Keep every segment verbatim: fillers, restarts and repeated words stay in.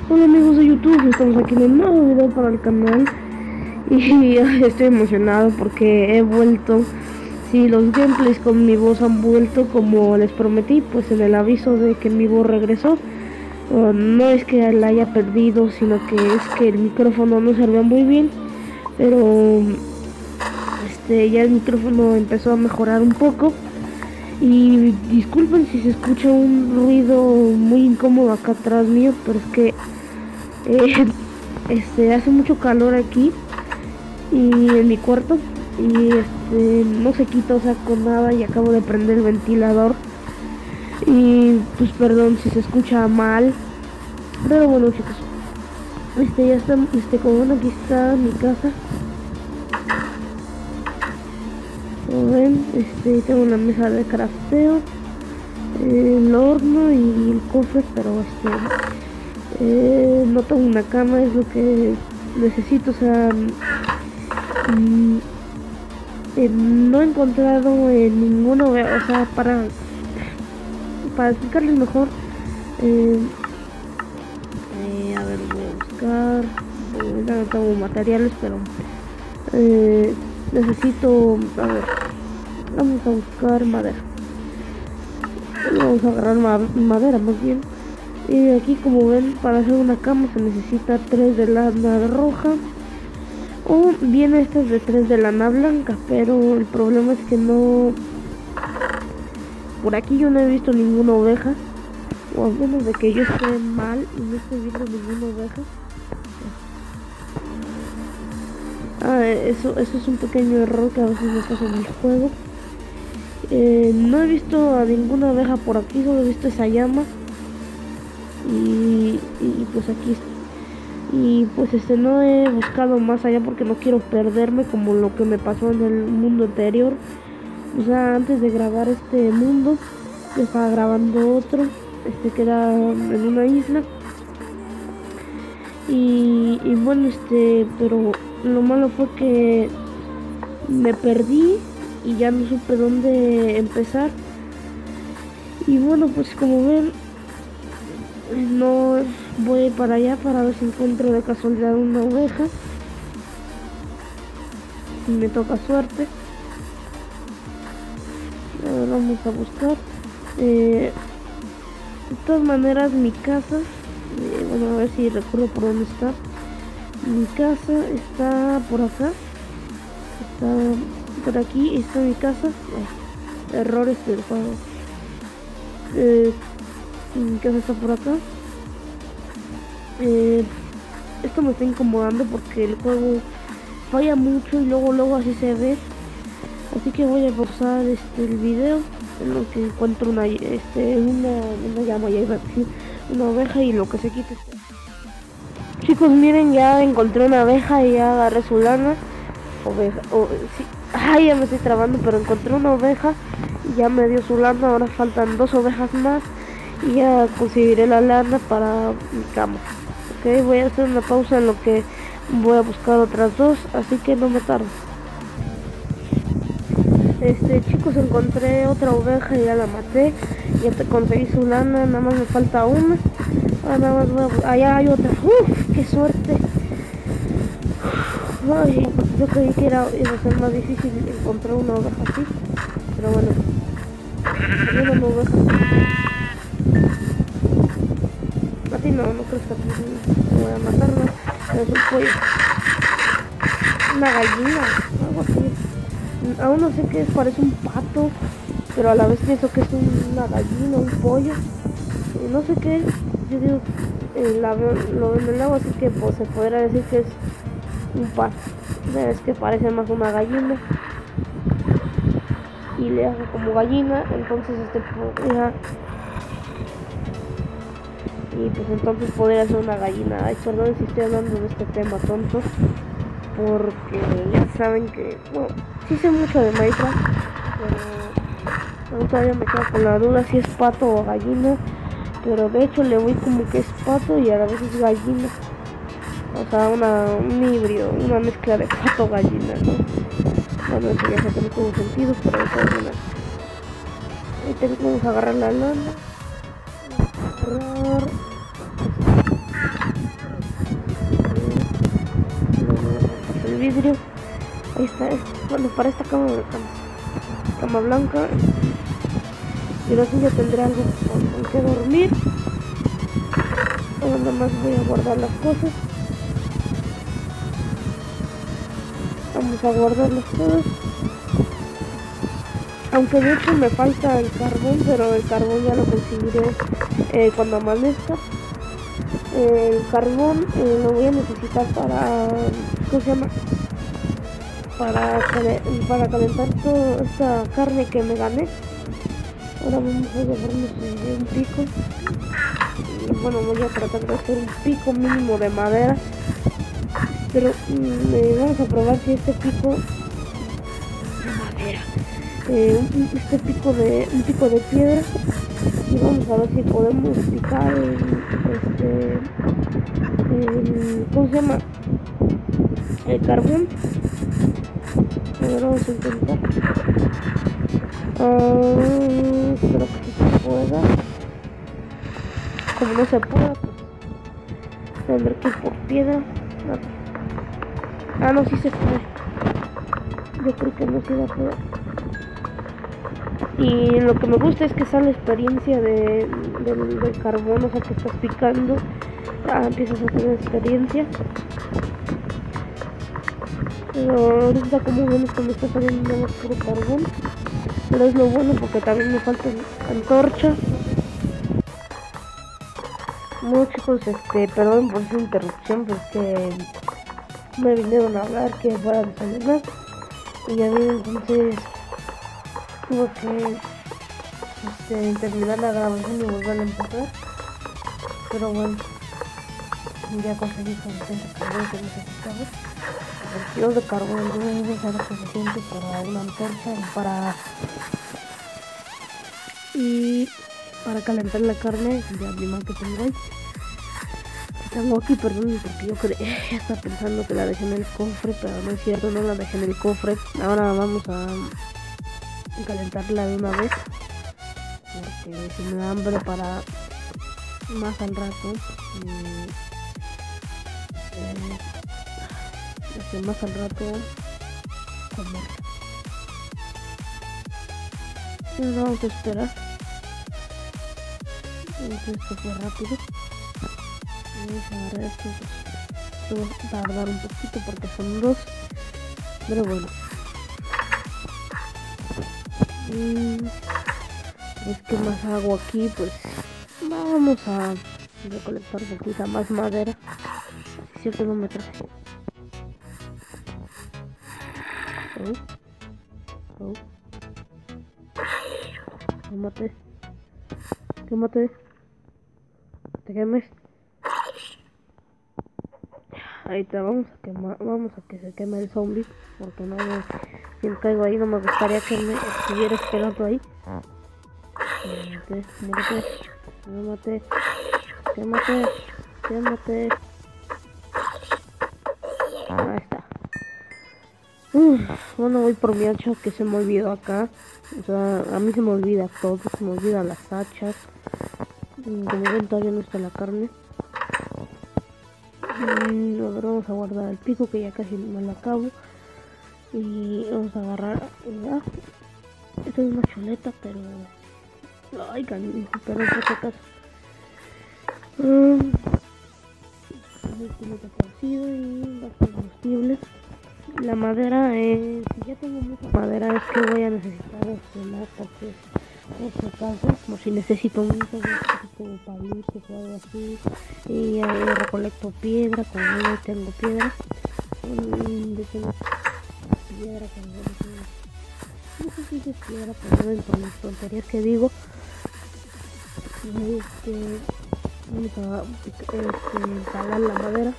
Hola amigos de YouTube, estamos aquí en un nuevo video para el canal y estoy emocionado porque he vuelto. Si sí, los gameplays con mi voz han vuelto como les prometí, pues en el aviso de que mi voz regresó. Uh, no es que la haya perdido, sino que es que el micrófono no servía muy bien, pero este ya el micrófono empezó a mejorar un poco. Y disculpen si se escucha un ruido muy incómodo acá atrás mío, pero es que eh, este hace mucho calor aquí y en mi cuarto y este no se quita, o sea, con nada, y acabo de prender el ventilador y pues perdón si se escucha mal, pero bueno chicos, este ya está, este como ven aquí está mi casa. Como ven, este tengo una mesa de crafteo, el horno y el cofre, pero este eh, no tengo una cama, es lo que necesito, o sea, mmm, eh, no he encontrado eh, ninguno, o sea, para para explicarles mejor, eh, eh, a ver, voy a buscar, eh, no tengo materiales, pero eh, necesito, a ver, vamos a buscar madera, vamos a agarrar ma madera más bien. Y aquí, como ven, para hacer una cama se necesita tres de lana roja, o bien estas de tres de lana blanca, pero el problema es que no, por aquí yo no he visto ninguna oveja, o al menos de que yo esté mal y no estoy viendo ninguna oveja. Ah, eso, eso es un pequeño error que a veces me pasa en el juego. Eh, no he visto a ninguna oveja por aquí, solo he visto esa llama. Y, y pues aquí y pues este no he buscado más allá porque no quiero perderme como lo que me pasó en el mundo anterior. O sea, antes de grabar este mundo yo estaba grabando otro, este que era en una isla, y, y bueno, este pero lo malo fue que me perdí y ya no supe dónde empezar. Y bueno, pues como ven, no voy para allá para ver si encuentro de casualidad una oveja, si me toca suerte. A ver, vamos a buscar. Eh, de todas maneras, mi casa, eh, bueno, a ver si recuerdo por dónde está. Mi casa está por acá, está por aquí, está mi casa. Ay, errores del juego. Eh, mi casa está por acá. Eh, esto me está incomodando porque el juego falla mucho y luego luego así se ve, así que voy a pausar este el video en lo que encuentro una este una, una llama, ya iba a decir, una oveja, y lo que se quita. Chicos, miren, ya encontré una oveja y ya agarré su lana. Oveja, o, sí, ay, ya me estoy trabando, pero encontré una oveja y ya me dio su lana. Ahora faltan dos ovejas más y ya conseguiré la lana para mi cama. Ok, voy a hacer una pausa en lo que voy a buscar otras dos, así que no me tardo. Este, chicos, encontré otra oveja y ya la maté. Ya te conseguí su lana, nada más me falta una. Ahora nada más voy a... allá hay otra. Uf, qué suerte. Ay, yo creí que era, iba a ser más difícil encontrar una oveja así, pero bueno, tengo una oveja. A ti no, no crees que a ti me voy a matar, no, es un pollo, una gallina, algo así. Aún no sé qué es, parece un pato, pero a la vez pienso que es una gallina, un pollo, y no sé qué es. Yo digo, eh, la veo, lo veo en el agua, así que pues se podría decir que es un pato. Es que parece más una gallina y le hago como gallina, entonces este podría, y pues entonces podría ser una gallina. Ay, perdón si estoy hablando de este tema tonto, porque ya saben que, bueno, sí sé mucho de Minecraft, pero todavía me quedo con la duda si es pato o gallina, pero de hecho le voy como que es pato y a la vez es gallina. O sea, una, un híbrido, una mezcla de pato gallina, ¿no? Bueno, eso ya sé que no tuvo sentido, pero de todas maneras. Ahí tenemos que agarrar la lana. Agarrar. vidrio. Ahí está, es, bueno, para esta cama, cama, cama blanca. Y así ya tendré algo con, con que dormir. Ahora nada más voy a guardar las cosas. Vamos a guardarlas todas. Aunque de hecho me falta el carbón, pero el carbón ya lo conseguiré eh, cuando amanezca. Eh, el carbón eh, lo voy a necesitar para, ¿cómo se llama? Para, para calentar toda esta carne que me gané. Ahora vamos a llevarnos eh, un pico. Y bueno, voy a tratar de hacer un pico mínimo de madera. Pero eh, vamos a probar si este pico de madera. Eh, un, este pico de un pico de piedra, y vamos a ver si podemos picar el, este el, ¿cómo se llama? El carbón. A ver, vamos a intentar. Uh, espero que sí se pueda. Como no se pueda, pues tendré que ir por piedra. Ah, no, sí se puede. Yo creo que no se va a poder. Y lo que me gusta es que sale la experiencia de, de, del carbón, o sea que estás picando, ah, empiezas a tener experiencia. Pero ahorita como ven es que me está saliendo nada más puro carbón. Pero es lo bueno porque también me falta antorcha. Bueno chicos, este, perdón por esa interrupción, pues que me vinieron a hablar que fuera a desayunar. Y ya vi, entonces tuve que este, terminar la grabación y volver a empezar. Pero bueno, ya conseguí con el carbón que necesitaba. El kilo de carbón, entonces es algo suficiente para una antorcha y para y para calentar la carne de animal que tengo ahí. Tengo aquí, perdón, porque yo creo, estaba pensando que la dejé en el cofre, pero no es cierto, no la dejé en el cofre. Ahora vamos a calentarla de una vez, porque si me da hambre para más al rato, y, eh, este, más al rato comer. Y vamos a esperar. Entonces esto fue rápido. Vamos a agarrar esto, pues, esto va a tardar un poquito porque son dos, pero bueno. Mm, es que más agua aquí, pues vamos a recolectar poquita más madera. Es cierto, no me traje. Oh, oh. Quémate, quémate, te quemes. Ahí te vamos a quemar, vamos a que se queme el zombie, porque no me, si me caigo ahí no me gustaría que me estuviera esperando ahí. Quémate, quémate, quémate, quémate, quémate. Ahí está. Uf, bueno, voy por mi hacha que se me olvidó acá. O sea, a mí se me olvida todo, se me olvidan las hachas. Como ven, todavía no está la carne. Mm, a ver, vamos a guardar el pico que ya casi me lo acabo. Y vamos a agarrar. Ya. Esta es una chuleta, pero. Ay, canijo, pero por si acaso. Um, cocido y más combustible. La madera, eh, si ya tengo mucha madera, es que voy a necesitar más porque por si acaso, como si necesito mucho, necesito palitos o algo así. Y ahí recolecto piedra, como no tengo piedra. Mm, de tengo piedra, como no tengo. No sé si es piedra, pero no por las tonterías que digo. Este, vamos a este, talar la madera.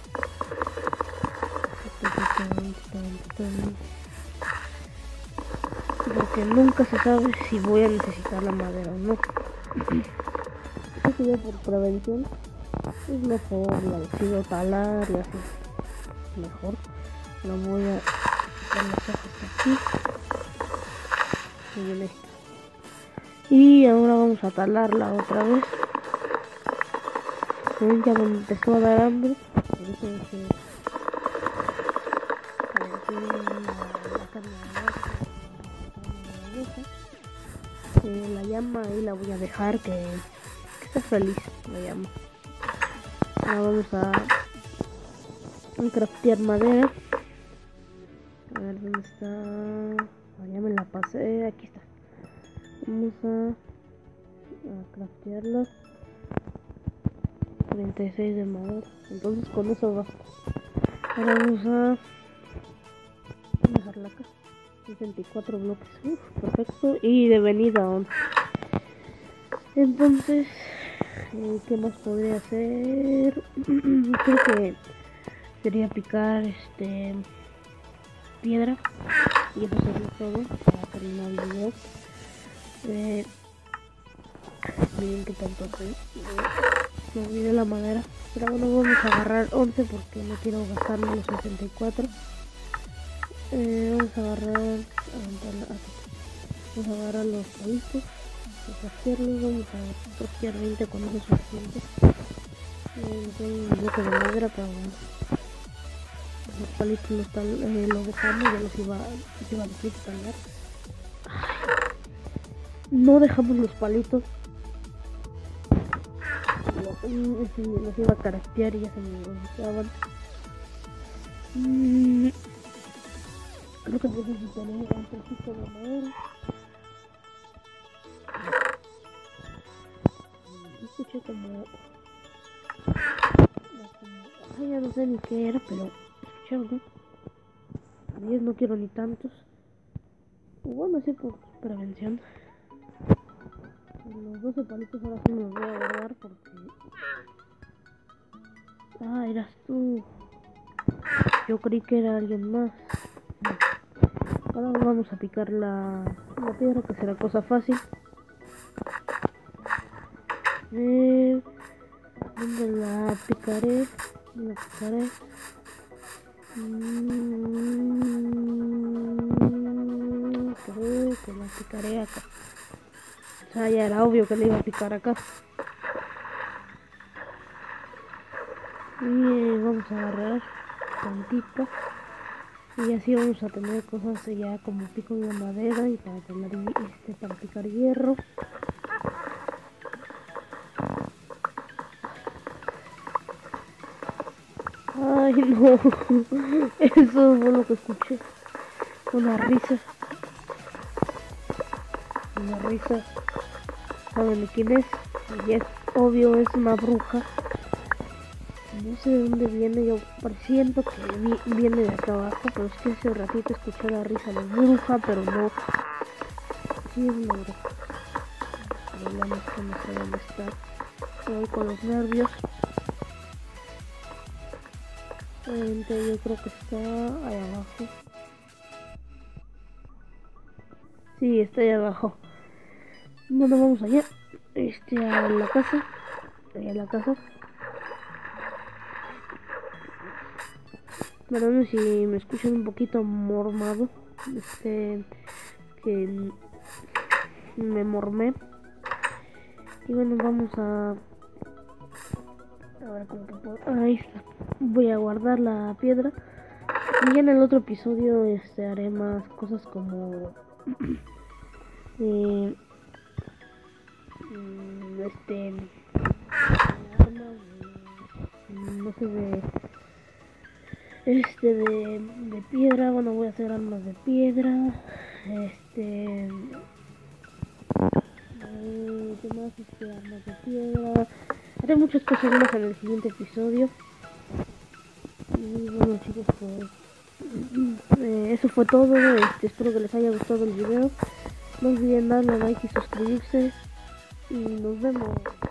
Porque nunca se sabe si voy a necesitar la madera o no. Así que por prevención es mejor la decido talar y así mejor. La voy a quitar las hojas aquí y bien esta. Y ahora vamos a talarla otra vez. Ya me empezó a dar hambre, por eso dejé calentar la, la carne de vaca, la carne de oveja. Eh, la llama ahí la voy a dejar que, que esté feliz, la llama. Ahora vamos a, a craftear madera. A ver dónde está. Ah, ya me la pasé, aquí está. Vamos a, a craftearla. treinta y seis de madera. Entonces con eso basta. Ahora vamos a dejarla acá. sesenta y cuatro bloques. Uf, perfecto. Y de venida once. Entonces, eh, ¿qué más podría hacer? Creo que sería picar este piedra. Y eso sería todo para terminar el video. Eh, miren qué tanto hace. Me olvidé la madera. Pero bueno, vamos a agarrar once porque no quiero gastarme los sesenta y cuatro. Eh, vamos a agarrar, a vamos a agarrar los palitos, a craftearlos, vamos a craftear veinte con eso suficiente. Eh, tengo un bloque de madera, pero bueno, los palitos los, tal, eh, los dejamos, ya los iba, los iba a decir tallar. No dejamos los palitos, los, los iba a craftear y ya se me olvidaban. Mm. Creo que necesitaría un trocito de madera. Escuché como... Ay, ya no sé ni qué era, pero... escucharon, ¿no? diez no quiero ni tantos. Bueno, sí, por prevención. Los doce palitos ahora sí me los voy a guardar porque... Ah, eras tú. Yo creí que era alguien más. Ahora vamos a picar la, la piedra, que será cosa fácil. Eh, ¿Dónde la picaré? La picaré. Mm, creo que la picaré acá. O sea, ya era obvio que la iba a picar acá. Y eh, vamos a agarrar tantito. Y así vamos a tener cosas ya como pico de madera y para tener este para picar hierro. Ay no, eso fue lo que escuché. Una risa. Una risa. ¿Saben de quién es? Y es obvio, es una bruja. No sé de dónde viene, yo presiento que vi, viene de acá abajo, pero es que hace ratito escuché la risa de bruja, pero no. Sí es una bruja. El problema es que no sé dónde está. Estoy con los nervios. Obviamente yo creo que está ahí abajo. Sí, está ahí abajo. Bueno, vamos allá. Este, a la casa. Allá a la casa. Perdón si me escuchan un poquito mormado. Este, que me mormé. Y bueno, vamos a... A ver cómo que puedo... Ahí está. Voy a guardar la piedra. Y en el otro episodio este, haré más cosas como... eh, este... armas de... no sé, de... Este, de, de piedra. Bueno, voy a hacer armas de piedra. Este... Eh, ¿qué más? Este, armas de piedra. Haré muchas cosas más en el siguiente episodio. Y bueno, chicos, pues eh, eso fue todo. Este, espero que les haya gustado el video. No olviden darle like y suscribirse. Y nos vemos.